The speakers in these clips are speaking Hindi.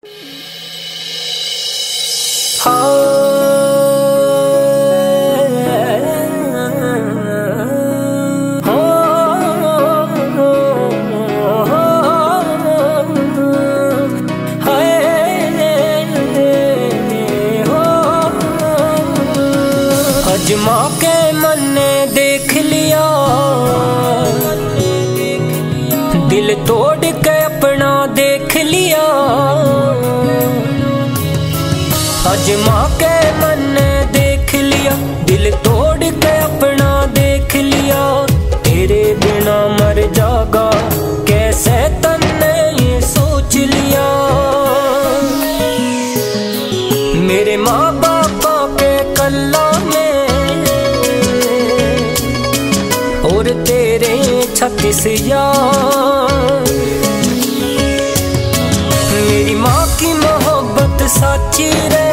अजमा के मन ने देख लिया, दिल तोड़ के अपना देख लिया। अजमा के मन ने देख लिया, दिल तोड़ के अपना देख लिया। तेरे बिना मर जागा कैसे तन्ने ये सोच लिया। मेरे माँ बापा के कल्ला में और तेरे 36 यार। मेरी माँ की मोहब्बत साची रे,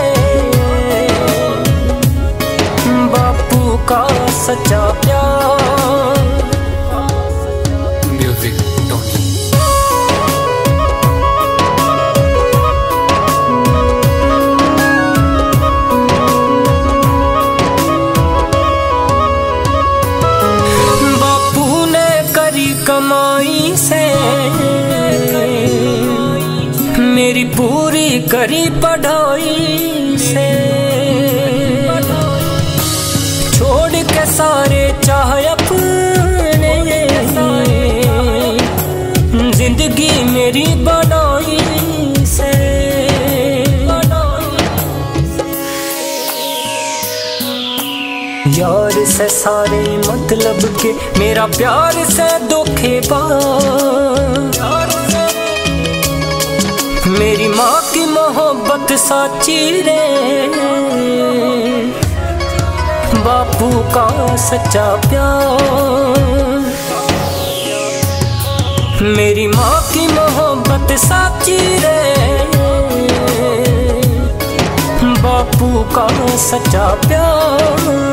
बापू का सच्चा प्यार। Music Tony. बापू ने करी कमाई से मेरी पूरी करी पढ़ाई से। छोड़ के सारे चाहे अपने, जिंदगी मेरी बनाई से। यार से सारे मतलब के मेरा प्यार से धोखेबाज। मेरी माँ की मोहब्बत साची रे, बापू का सच्चा प्यार। मेरी माँ की मोहब्बत साची रे, बापू का सच्चा प्यार।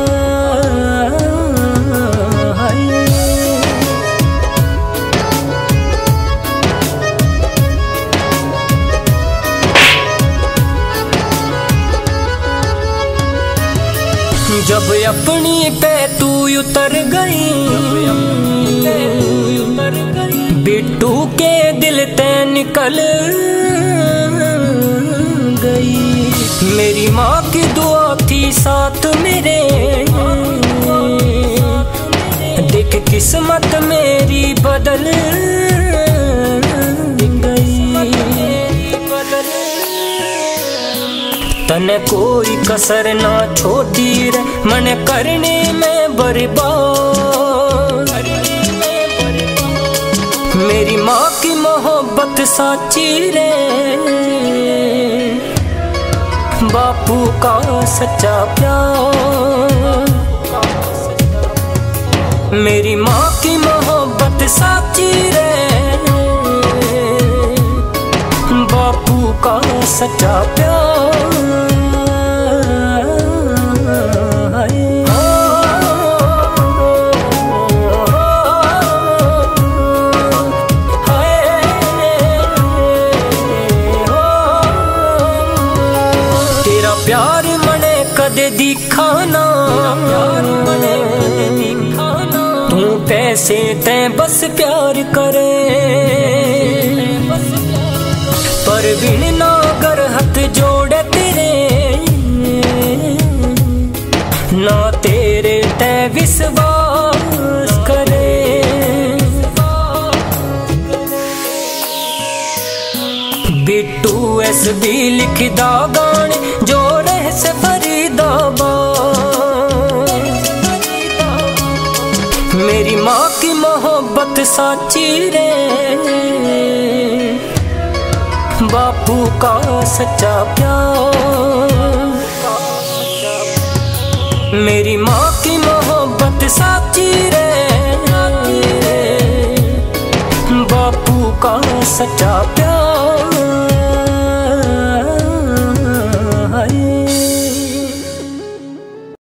जब अपनी पे तू उतर गई, बिट्टू के दिल ते निकल गई। मेरी माँ की दुआ थी साथ मेरे, देख किस्मत मेरी बदल गई। तने कोई कसर ना छोड़ी रे, मन करने में बर्बाद। मेरी माँ की मोहब्बत साची रे, बापू का सच्चा प्यार। मेरी माँ की मोहब्बत साची रे, बापू का सच्चा प्यार। तेरा प्यार मने कदे दिखाना, तू पैसे ते बस प्यार करे। पर बिन नागर हाथ जोड़े तेरे, ना तेरे ते विश्वास करे। बिट्टू SB लिखदा गाने जो रह से फरीदाबाद। मेरी माँ की मोहब्बत साची रे, बापू का सच्चा प्यार। मेरी माँ की मोहब्बत साची रे, बापू का सच्चा प्यार।